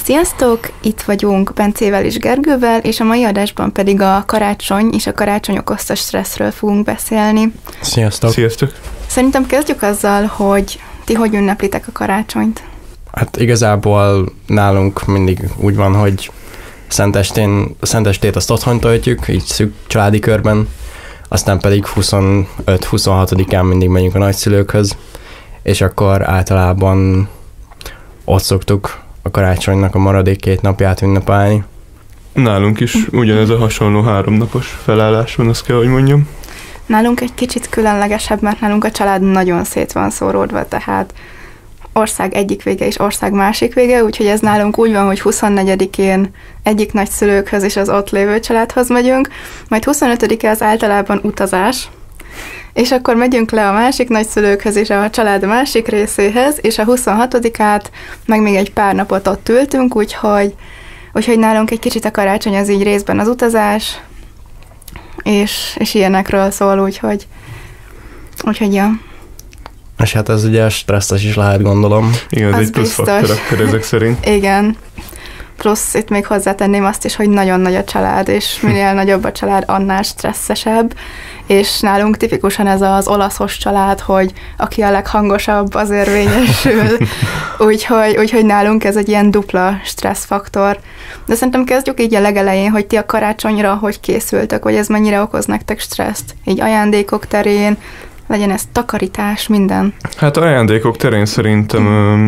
Sziasztok! Itt vagyunk Bencével és Gergővel, és a mai adásban pedig a karácsony és a karácsony okozta stresszről fogunk beszélni. Sziasztok! Sziasztok! Szerintem kezdjük azzal, hogy ti hogy ünneplitek a karácsonyt? Hát igazából nálunk mindig úgy van, hogy Szentestét azt otthon töltjük, így szűk családi körben, aztán pedig 25-26-án mindig megyünk a nagyszülőkhöz, és akkor általában ott szoktuk a karácsonynak a maradék 2 napját ünnepelni. Nálunk is ugyanez a hasonló 3 napos felállás van, azt kell, hogy mondjam. Nálunk egy kicsit különlegesebb, mert nálunk a család nagyon szét van szóródva, tehát ország egyik vége és ország másik vége, úgyhogy ez nálunk úgy van, hogy 24-én egyik nagyszülőkhöz és az ott lévő családhoz megyünk, majd 25-e az általában utazás, és akkor megyünk le a másik nagyszülőkhöz és a család másik részéhez, és a 26-át meg még egy pár napot ott ültünk, úgyhogy nálunk egy kicsit a karácsony az így részben az utazás, és ilyenekről szól, úgyhogy ja. És hát ez ugye stresszes is lehet, gondolom. Igen, ez egy plusz faktor akkor ezek szerint. Igen. Plusz itt még hozzátenném azt is, hogy nagyon nagy a család, és minél nagyobb a család, annál stresszesebb, és nálunk tipikusan ez az olaszos család, hogy aki a leghangosabb, az érvényesül, úgyhogy nálunk ez egy ilyen dupla stresszfaktor. De szerintem kezdjük így a legelején, hogy ti a karácsonyra hogy készültök, hogy ez mennyire okoz nektek stresszt, így ajándékok terén, legyen ez takarítás, minden. Hát ajándékok terén szerintem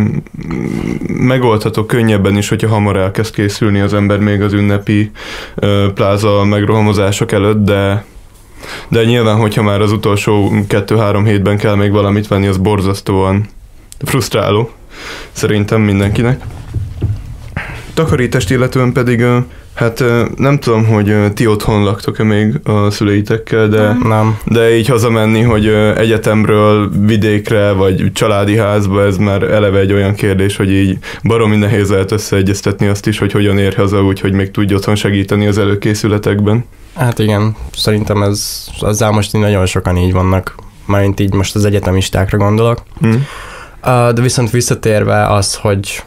megoldható könnyebben is, hogyha hamar elkezd készülni az ember még az ünnepi pláza megrohamozások előtt, de nyilván, hogyha már az utolsó 2-3 hétben kell még valamit venni, az borzasztóan frusztráló szerintem mindenkinek. Takarítást illetően pedig hát nem tudom, hogy ti otthon laktok-e még a szüleitekkel, de így hazamenni, hogy egyetemről vidékre, vagy családi házba, ez már eleve egy olyan kérdés, hogy így baromi nehéz lehet összeegyeztetni azt is, hogy hogyan ér haza, úgyhogy még tudj otthon segíteni az előkészületekben. Hát igen, szerintem azzal most nagyon sokan így vannak, mármint így most az egyetemistákra gondolok. De viszont visszatérve az, hogy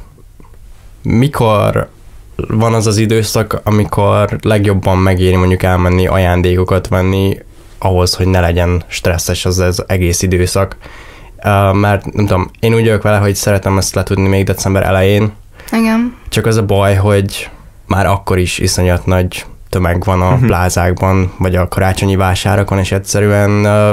mikor van az az időszak, amikor legjobban megéri mondjuk elmenni ajándékokat venni ahhoz, hogy ne legyen stresszes az egész időszak. Mert nem tudom, én úgy vagyok vele, hogy szeretem ezt letudni még december elején. Igen. Csak az a baj, hogy már akkor is iszonyat nagy tömeg van a plázákban, vagy a karácsonyi vásárokon, és egyszerűen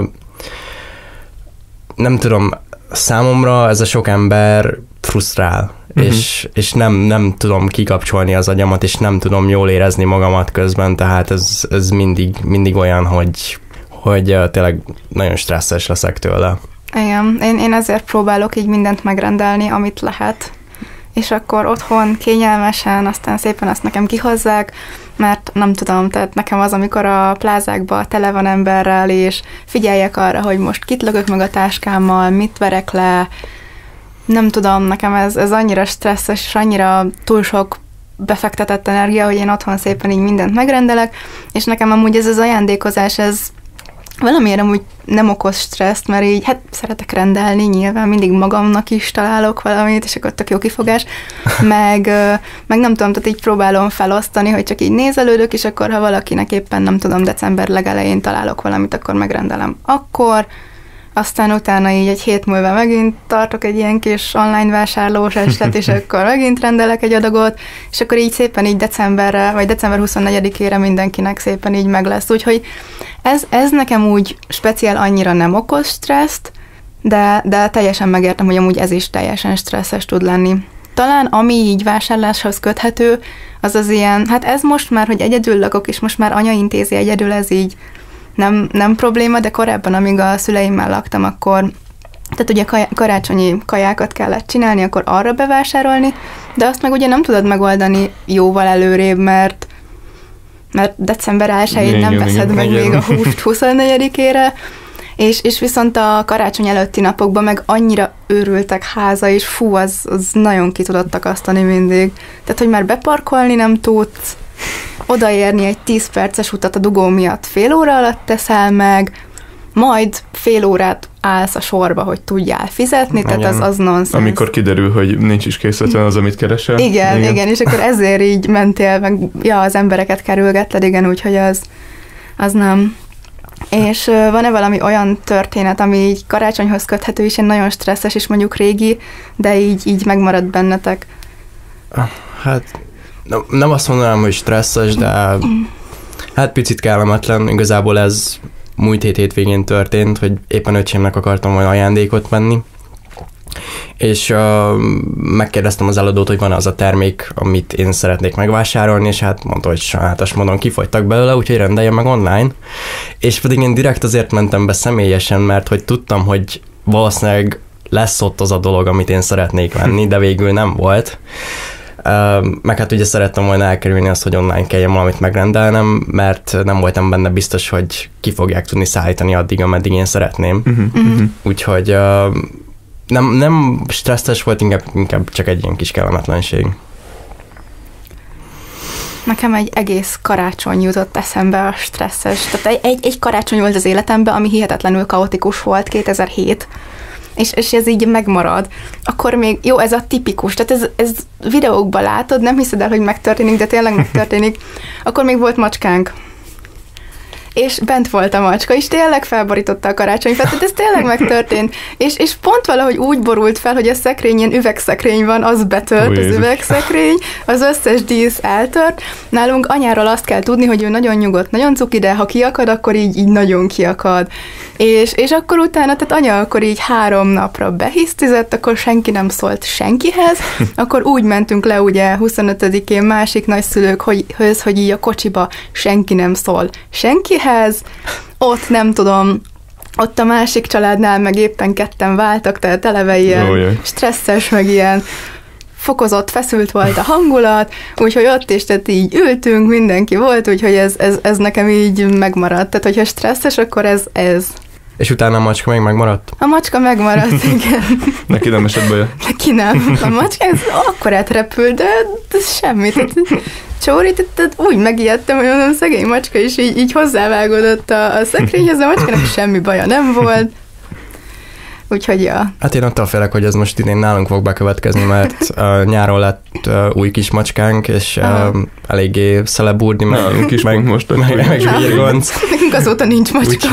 nem tudom, számomra ez a sok ember frusztrál, és nem tudom kikapcsolni az agyamat, és nem tudom jól érezni magamat közben, tehát ez mindig olyan, hogy tényleg nagyon stresszes leszek tőle. Igen, én ezért próbálok így mindent megrendelni, amit lehet, és akkor otthon kényelmesen, aztán szépen azt nekem kihozzák, mert nem tudom, tehát nekem az, amikor a plázákban tele van emberrel, és figyeljek arra, hogy most kit lökök meg a táskámmal, mit verek le, nem tudom, nekem ez annyira stresszes, és annyira túl sok befektetett energia, hogy én otthon szépen így mindent megrendelek, és nekem amúgy ez az ajándékozás, ez valamiért amúgy nem okoz stresszt, mert így hát szeretek rendelni, nyilván mindig magamnak is találok valamit, és akkor tök jó kifogás, meg nem tudom, tehát így próbálom felosztani, hogy csak így nézelődök, és akkor ha valakinek éppen nem tudom, december legelején találok valamit, akkor megrendelem akkor, aztán utána így egy hét múlva megint tartok egy ilyen kis online vásárlós estet, és akkor megint rendelek egy adagot, és akkor így szépen így decemberre, vagy december 24-ére mindenkinek szépen így meg lesz. Úgyhogy ez nekem úgy speciál annyira nem okoz stresszt, de teljesen megértem, hogy amúgy ez is teljesen stresszes tud lenni. Talán ami így vásárláshoz köthető, az ilyen, hát ez most már, hogy egyedül lakok, és most már anya intézi egyedül, ez így nem probléma, de korábban, amíg a szüleimmel laktam, akkor tehát ugye karácsonyi kajákat kellett csinálni, akkor arra bevásárolni, de azt meg ugye nem tudod megoldani jóval előrébb, mert december 1-én nem veszed meg még a húst 24-ére, és viszont a karácsony előtti napokban meg annyira őrültek háza, és fú, az nagyon ki tudott akasztani mindig. Tehát, hogy már beparkolni nem tudsz, odaérni egy 10 perces utat a dugó miatt fél óra alatt teszel meg, majd fél órát állsz a sorba, hogy tudjál fizetni, tehát az nonsens. Amikor kiderül, hogy nincs is készletlen az, amit keresel. Igen, és akkor ezért így mentél, meg az embereket kerülgetted, igen, úgyhogy az nem. És van-e valami olyan történet, ami így karácsonyhoz köthető is, nagyon stresszes, és mondjuk régi, de így megmaradt bennetek? Hát nem azt mondanám, hogy stresszes, de hát picit kellemetlen. Igazából ez múlt hétvégén történt, hogy éppen öcsémnek akartam volna ajándékot venni, és megkérdeztem az eladót, hogy van az a termék, amit én szeretnék megvásárolni, és hát mondta, hogy sajátos módon kifogytak belőle, úgyhogy rendeljem meg online. És pedig én direkt azért mentem be személyesen, mert hogy tudtam, hogy valószínűleg lesz ott az a dolog, amit én szeretnék venni, de végül nem volt. Meg hát ugye szerettem volna elkerülni azt, hogy online kelljen valamit megrendelnem, mert nem voltam benne biztos, hogy ki fogják tudni szállítani addig, ameddig én szeretném. Úgyhogy nem stresszes volt, inkább csak egy ilyen kis kellemetlenség. Nekem egy egész karácsony jutott eszembe a stresszes. Tehát egy karácsony volt az életemben, ami hihetetlenül kaotikus volt, 2007, és ez így megmarad. Akkor még, jó, ez a tipikus, tehát ez videókban látod, nem hiszed el, hogy megtörténik, de tényleg megtörténik. Akkor még volt macskánk. És bent volt a macska, és tényleg felborította a karácsonyfát, tehát ez tényleg megtörtént. És pont valahogy úgy borult fel, hogy a szekrény, ilyen üvegszekrény van, az betört, az üvegszekrény, az összes dísz eltört. Nálunk anyáról azt kell tudni, hogy ő nagyon nyugodt, nagyon cuki, de ha kiakad, akkor így nagyon kiakad. És akkor utána, tehát anya akkor így 3 napra behisztizett, akkor senki nem szólt senkihez, akkor úgy mentünk le ugye 25-én másik nagyszülők, hogy így a kocsiba senki nem szól senkihez, ott nem tudom, ott a másik családnál meg éppen ketten váltak, tehát eleve ilyen stresszes, meg ilyen fokozott, feszült volt a hangulat, úgyhogy ott is tehát így ültünk, mindenki volt, úgyhogy ez nekem így megmaradt. Tehát, hogyha stresszes, akkor ez. És utána a macska még megmaradt? A macska megmaradt, igen. Neki nem esett baja? Neki nem. A macska ez akkor átrepült, de ez semmi. Csóri, tehát úgy megijedtem, hogy mondom, szegény macska is így hozzávágódott a szekrényhez, a macskának semmi baja nem volt. Úgyhogy ja. Hát én attól félek, hogy ez most idén nálunk fog bekövetkezni, mert nyáron lett új kis macskánk, és eléggé szeleburdi, meg most meg virgonc. Nekünk azóta nincs macska.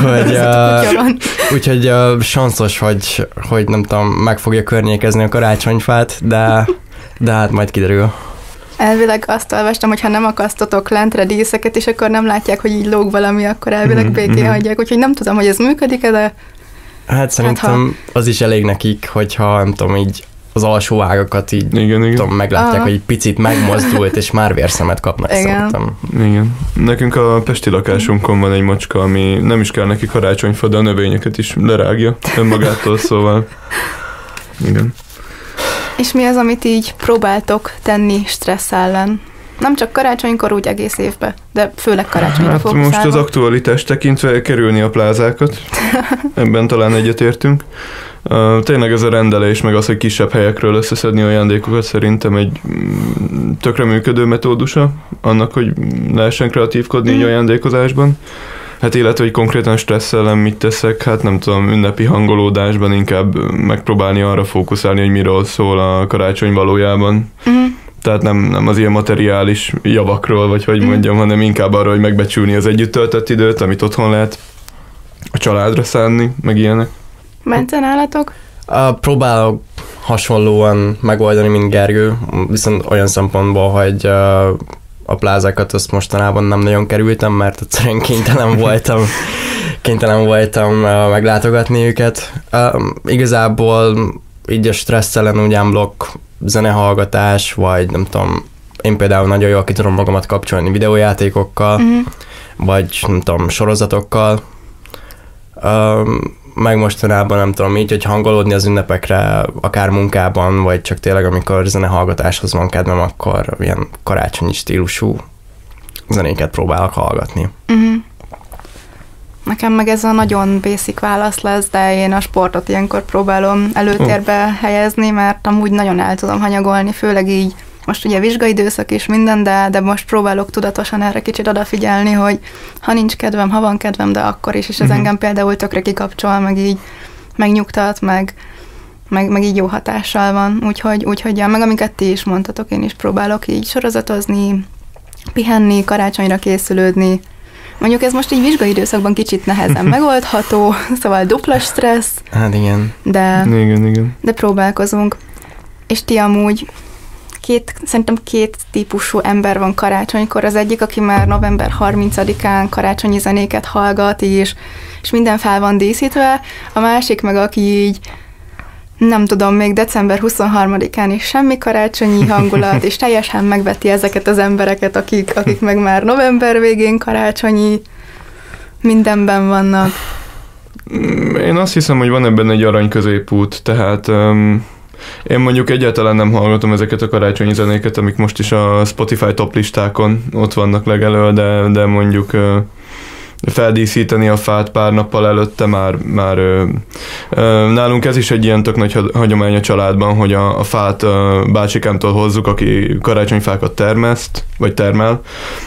Úgyhogy sanszos, hogy nem tudom, meg fogja környékezni a karácsonyfát, de hát majd kiderül. Elvileg azt olvastam, hogy ha nem akasztotok lentre díszeket, és akkor nem látják, hogy így lóg valami, akkor elvileg békén hagyják. Úgyhogy nem tudom, hogy ez működik-e, de hát szerintem az is elég nekik, hogyha nem tudom, így az alsó ágakat így tudom, meglátják, hogy egy picit megmozdult, és már vérszemet kapnak, szerintem. Igen. Nekünk a pesti lakásunkon van egy macska, ami nem is kell neki karácsonyfa, de a növényeket is lerágja önmagától, szóval igen. És mi az, amit így próbáltok tenni stressz ellen? Nem csak karácsonykor, úgy egész évben, de főleg karácsonyra fókuszálva. Most az aktualitást tekintve kerülni a plázákat. Ebben talán egyetértünk. Tényleg ez a rendelés, meg az, hogy kisebb helyekről összeszedni ajándékokat szerintem egy tökre működő metódusa annak, hogy lehessen kreatívkodni így ajándékozásban. Hát illetve, hogy konkrétan stressz ellen mit teszek, hát nem tudom, ünnepi hangolódásban inkább megpróbálni arra fókuszálni, hogy miről szól a karácsony valójában. Tehát nem az ilyen materiális javakról, vagy hogy mondjam, hanem inkább arra, hogy megbecsülni az együtt töltött időt, amit otthon lehet a családra szánni, meg ilyenek. Bence, nálatok? Próbálok hasonlóan megoldani, mint Gergő, viszont olyan szempontból, hogy a plázákat azt mostanában nem nagyon kerültem, mert egyszerűen kénytelen voltam meglátogatni őket. Igazából így a stressz ellen úgy unblock zenehallgatás, vagy nem tudom, én például nagyon jól ki tudom magamat kapcsolni videójátékokkal, vagy nem tudom, sorozatokkal. Meg mostanában nem tudom így, hogy hangolódni az ünnepekre, akár munkában, vagy csak tényleg amikor zenehallgatáshoz van kedvem, akkor ilyen karácsonyi stílusú zenéket próbálok hallgatni. Nekem meg ez a nagyon basic válasz lesz, de én a sportot ilyenkor próbálom előtérbe helyezni, mert amúgy nagyon el tudom hanyagolni, főleg így most ugye vizsgaidőszak is minden, de most próbálok tudatosan erre kicsit odafigyelni, hogy ha nincs kedvem, ha van kedvem, de akkor is, és ez engem például tökre kikapcsol, meg így megnyugtat, meg így jó hatással van, úgyhogy meg amiket ti is mondtatok, én is próbálok így sorozatozni, pihenni, karácsonyra készülődni. Mondjuk ez most így vizsgaidőszakban kicsit nehezen megoldható, szóval dupla stressz. Hát igen. De próbálkozunk. És ti amúgy szerintem két típusú ember van karácsonykor. Az egyik, aki már november 30-án karácsonyi zenéket hallgat, és minden fel van díszítve. A másik meg, aki így nem tudom, még december 23-án is semmi karácsonyi hangulat, és teljesen megveti ezeket az embereket, akik meg már november végén karácsonyi mindenben vannak. Én azt hiszem, hogy van ebben egy arany középút, tehát én mondjuk egyáltalán nem hallgatom ezeket a karácsonyi zenéket, amik most is a Spotify top listákon ott vannak legelől, de mondjuk feldíszíteni a fát pár nappal előtte már nálunk ez is egy ilyen tök nagy hagyomány a családban, hogy a fát bácsikámtól hozzuk, aki karácsonyfákat termel,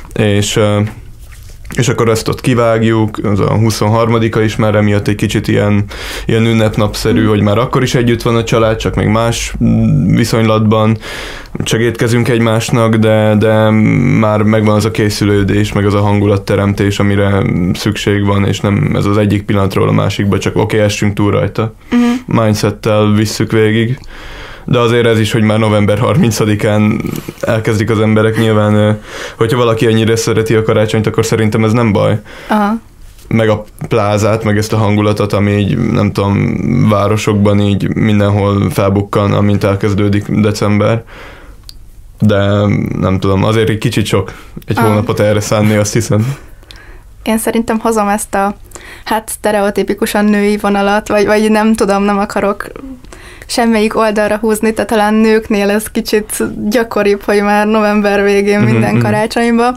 és akkor ezt ott kivágjuk, az a 23-a is már emiatt egy kicsit ilyen ünnepnapszerű, hogy már akkor is együtt van a család, csak még más viszonylatban segítkezünk egymásnak, de már megvan az a készülődés, meg az a hangulatteremtés, amire szükség van, és nem ez az egyik pillanatról a másikba, csak oké, essünk túl rajta. Mindsettel visszük végig. De azért ez is, hogy már november 30-án elkezdik az emberek nyilván, hogyha valaki ennyire szereti a karácsonyt, akkor szerintem ez nem baj. Aha. Meg a plázát, meg ezt a hangulatot, ami így, nem tudom, városokban így mindenhol felbukkan, amint elkezdődik december. De nem tudom, azért egy kicsit sok egy hónapot erre szánni, azt hiszem. Én szerintem hozom ezt a sztereotipikusan női vonalat, vagy nem tudom, nem akarok semmelyik oldalra húzni, tehát talán nőknél ez kicsit gyakoribb, hogy már november végén minden karácsonyba.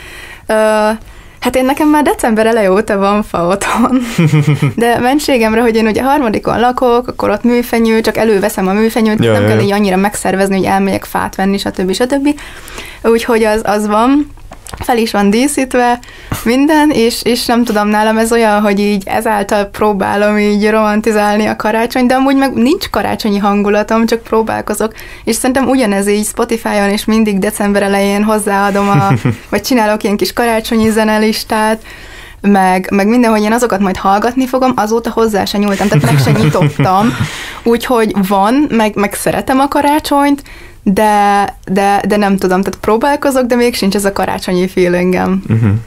Hát én nekem már december eleje óta van fa otthon, de mentségemre, hogy én ugye harmadikon lakok, akkor ott műfenyő, csak előveszem a műfenyőt, nem kell így annyira megszervezni, hogy elmegyek fát venni, stb. Úgyhogy az van. Fel is van díszítve minden, és nem tudom, nálam ez olyan, hogy így ezáltal próbálom így romantizálni a karácsony, de amúgy meg nincs karácsonyi hangulatom, csak próbálkozok, és szerintem ugyanez így Spotify-on is mindig december elején hozzáadom, vagy csinálok ilyen kis karácsonyi zenelistát, meg mindenhogy én azokat majd hallgatni fogom, azóta hozzá se nyúltam, tehát meg se nyitottam, úgyhogy van, meg szeretem a karácsonyt, de nem tudom, tehát próbálkozok, de még sincs ez a karácsonyi feelingem.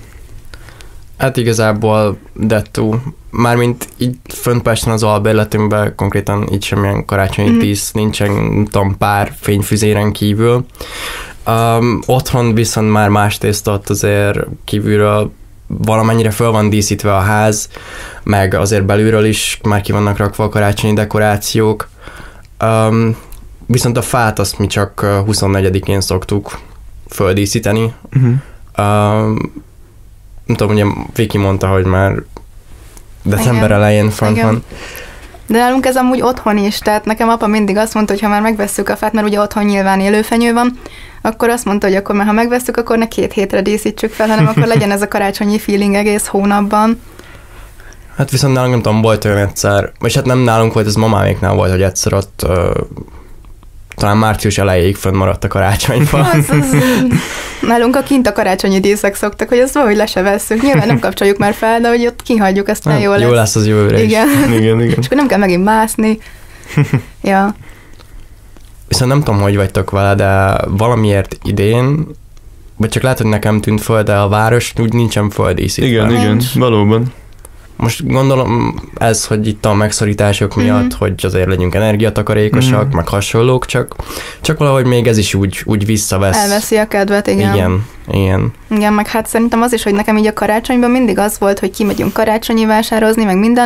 Hát igazából dettó. Mármint így fönt Pesten az albérletünkben konkrétan így semmilyen karácsonyi dísz nincsen, nem tudom, pár fényfüzéren kívül. Otthon viszont már más tészta, azért kívülről valamennyire föl van díszítve a ház, meg azért belülről is már ki vannak rakva a karácsonyi dekorációk. Viszont a fát azt mi csak 24-én szoktuk földíszíteni. Nem tudom, ugye Viki mondta, hogy már december elején fent van. De nálunk ez amúgy otthon is, tehát nekem apa mindig azt mondta, hogy ha már megvesszük a fát, mert ugye otthon nyilván élőfenyő van, akkor azt mondta, hogy akkor már ha megvesszük, akkor ne 2 hétre díszítsük fel, hanem akkor legyen ez a karácsonyi feeling egész hónapban. Hát viszont nálunk nem tudom, volt olyan egyszer, és hát nem nálunk volt, ez mamáméknál volt, hogy egyszer ott talán március elejéig fönnmaradt a karácsonyfa. Nálunk a kint a karácsonyi díszek szoktak, hogy azt valahogy le se vesszük. Nyilván nem kapcsoljuk már fel, de hogy ott kihagyjuk, ezt nem, jó lesz. Jó lesz az jövőre is. Igen. És akkor nem kell megint mászni. Ja. Viszont nem tudom, hogy vagytok vele, de valamiért idén, vagy csak lehet, hogy nekem tűnt föl, de a város úgy nincsen földíszítve. Igen, valóban. Most gondolom ez, hogy itt a megszorítások miatt, hogy azért legyünk energiatakarékosak, meg hasonlók, csak valahogy még ez is úgy visszavesz. Elveszi a kedvet, igen. Igen, meg hát szerintem az is, hogy nekem így a karácsonyban mindig az volt, hogy kimegyünk karácsonyi vásározni, meg minden,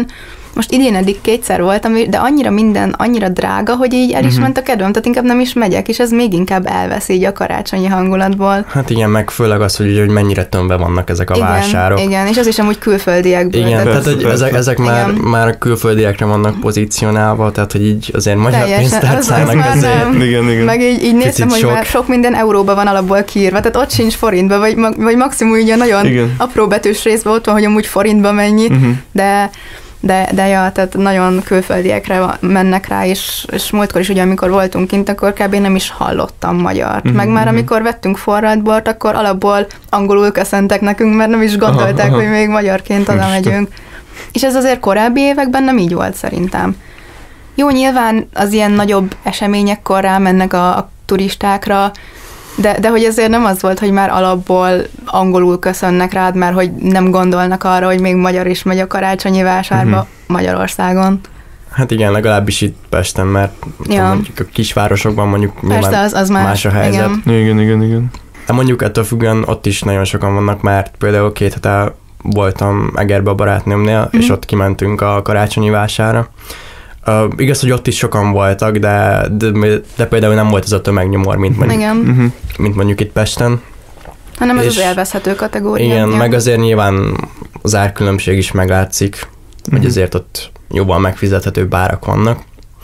most idén eddig 2-szer voltam, de annyira minden, annyira drága, hogy így el is ment a kedvem, tehát inkább nem is megyek, és ez még inkább elvesz így a karácsonyi hangulatból. Hát igen, meg főleg az, hogy mennyire tömve vannak ezek a vásárok. Igen, és az is amúgy külföldiekből. Igen, tehát hogy ezek már külföldiekre vannak pozícionálva, tehát hogy így azért magyar pénztárt szállnak azért. Igen. Meg így néztem, hogy már sok minden euróba van alapból kiírva, tehát ott sincs forintba, vagy maximum így a nagyon apró betűs részben ott van, hogy amúgy forintba mennyi, de ja, tehát nagyon külföldiekre mennek rá, és múltkor is ugye, amikor voltunk kint, akkor kb. Nem is hallottam magyart. Meg már amikor vettünk forradbort, akkor alapból angolul köszöntek nekünk, mert nem is gondolták, hogy még magyarként oda megyünk. És ez azért korábbi években nem így volt szerintem. Jó, nyilván az ilyen nagyobb eseményekkor rámennek a turistákra, de hogy ezért nem az volt, hogy már alapból angolul köszönnek rád, mert hogy nem gondolnak arra, hogy még magyar is megy a karácsonyi vásárba Magyarországon. Hát igen, legalábbis itt Pesten, mert mondjuk a kisvárosokban mondjuk nyilván az más a helyzet. Igen. De mondjuk ettől függően ott is nagyon sokan vannak, mert például 2 hete voltam Egerbe a barátnőmnél, és ott kimentünk a karácsonyi vásárra. Igaz, hogy ott is sokan voltak, de például nem volt ez a tömegnyomor, mint mondjuk itt Pesten. Hanem ez az élvezhető kategória. Igen, meg azért nyilván az árkülönbség is meglátszik, hogy azért ott jobban megfizethetőbb árak vannak.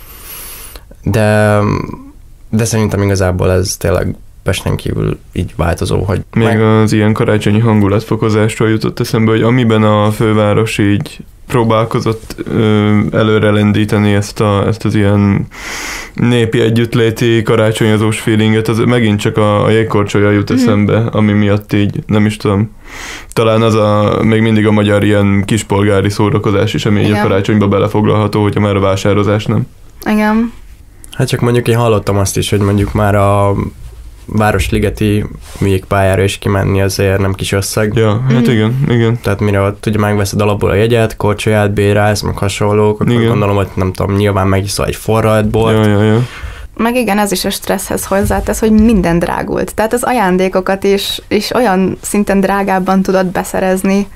De szerintem igazából ez tényleg Pesten kívül így változó, hogy... Még az ilyen karácsonyi hangulatfokozásról jutott eszembe, hogy amiben a főváros így próbálkozott előre lendíteni ezt az ilyen népi együttléti karácsonyozós feelinget, az megint csak a jégkorcsolya jut eszembe, ami miatt így, nem is tudom, talán az még mindig a magyar ilyen kispolgári szórakozás is, ami így a karácsonyba belefoglalható, hogyha már a vásározás nem. Igen. Hát csak mondjuk én hallottam azt is, hogy mondjuk már a Városligeti műjégpályára is kimenni azért nem kis összeg. Ja, hát igen. Tehát mire ott ugye megveszed alapból a jegyet, korcsolyát bérelsz, meg hasonlók, akkor gondolom, hogy nem tudom, nyilván megiszol egy forradbort. Ja. Meg igen, ez is a stresszhez hozzátesz, hogy minden drágult. Tehát az ajándékokat is olyan szinten drágábban tudod beszerezni,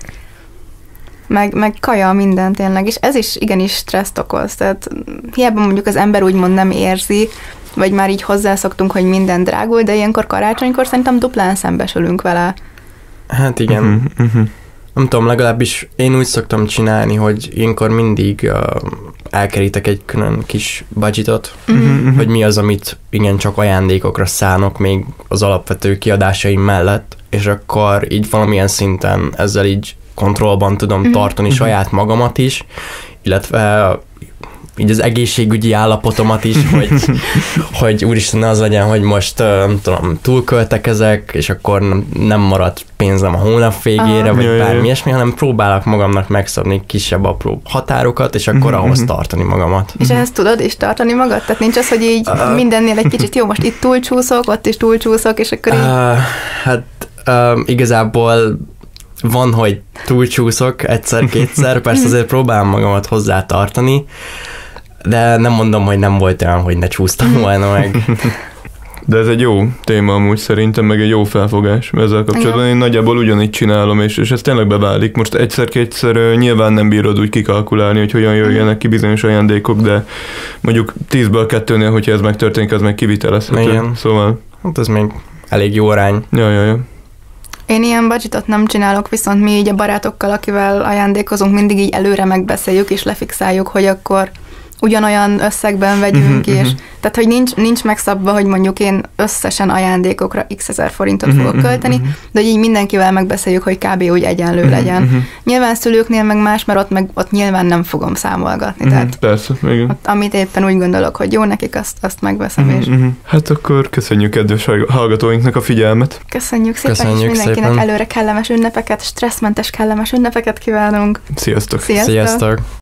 meg kaja minden tényleg, és ez is igenis stresszt okoz. Tehát hiába mondjuk az ember úgymond nem érzi, vagy már így hozzászoktunk, hogy minden drágul, de ilyenkor karácsonykor szerintem duplán szembesülünk vele. Hát igen. Nem tudom, legalábbis én úgy szoktam csinálni, hogy ilyenkor mindig elkerítek egy külön kis budgetot, hogy mi az, amit igen csak ajándékokra szánok még az alapvető kiadásaim mellett, és akkor így valamilyen szinten ezzel így kontrollban tudom tartani saját magamat is, illetve így az egészségügyi állapotomat is, hogy úristen ne az legyen, hogy most nem tudom, túlköltekezek, és akkor nem marad pénzem a hónap végére, vagy bármi ilyesmi, hanem próbálok magamnak megszabni kisebb apró határokat, és akkor ahhoz tartani magamat. És ehhez tudod is tartani magad? Tehát nincs az, hogy így mindennél egy kicsit jó, most itt túlcsúszok, ott is túlcsúszok, és akkor így... Hát igazából van, hogy túlcsúszok egyszer-kétszer, persze azért próbálom magamat hozzá tartani, de nem mondom, hogy nem volt olyan, hogy ne csúsztam volna meg. De ez egy jó téma amúgy szerintem, meg egy jó felfogás ezzel kapcsolatban. Én nagyjából ugyanígy csinálom, és ez tényleg beválik. Most egyszer-kétszer nyilván nem bírod úgy kikalkulálni, hogy hogyan jöjjenek ki bizonyos ajándékok, de mondjuk 10-ből 2-nél, hogyha ez megtörténik, az meg kivitelezhető. Igen. Szóval... Hát ez még elég jó arány. Ja. Én ilyen budgetot nem csinálok, viszont mi így a barátokkal, akivel ajándékozunk, mindig így előre megbeszéljük és lefixáljuk, hogy akkor ugyanolyan összegben vegyünk, és tehát, hogy nincs megszabva, hogy mondjuk én összesen ajándékokra x ezer forintot fogok költeni, de hogy így mindenkivel megbeszéljük, hogy kb. Úgy egyenlő legyen. Nyilván szülőknél meg más, mert ott nyilván nem fogom számolgatni. Tehát persze, igen. Ott, amit éppen úgy gondolok, hogy jó nekik, azt megveszem. És... Hát akkor köszönjük kedves hallgatóinknak a figyelmet. Köszönjük szépen, és mindenkinek előre kellemes ünnepeket, stresszmentes kellemes ünnepeket kívánunk. Sziasztok! Sziasztok!